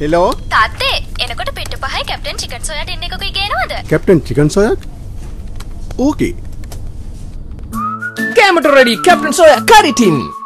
Hello. තාත්තේ එනකොට පිට්ටු පහයි කැප්ටන් චිකන් සෝයා ටින් එකකුයි ගේනවද? Captain Chicken Soya? Okay. කැමට ready captain soya curry tin.